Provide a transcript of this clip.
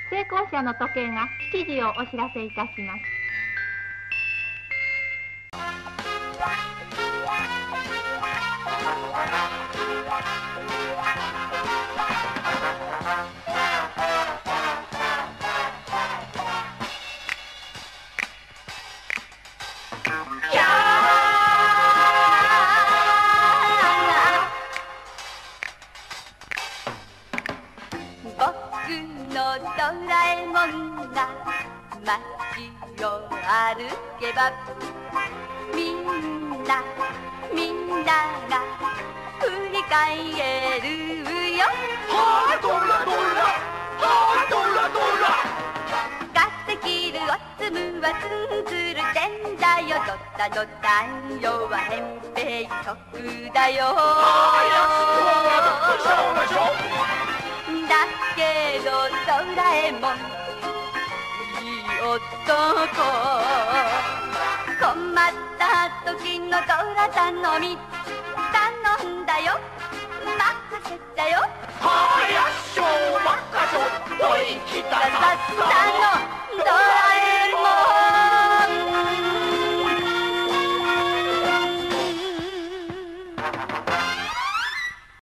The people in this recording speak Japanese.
成功者の時計が7時をお知らせいたします。 ドラえもんが街を歩けばみんなが振り返るよ。 はあドラドラ、はあドラドラ。 ガッテキルおつむはツンツルてんだよ。ドタドタンヨはへんぺいそくだよ。だけどドラえもんいい男、困った時のドラ頼み頼んだよ、任せたよ。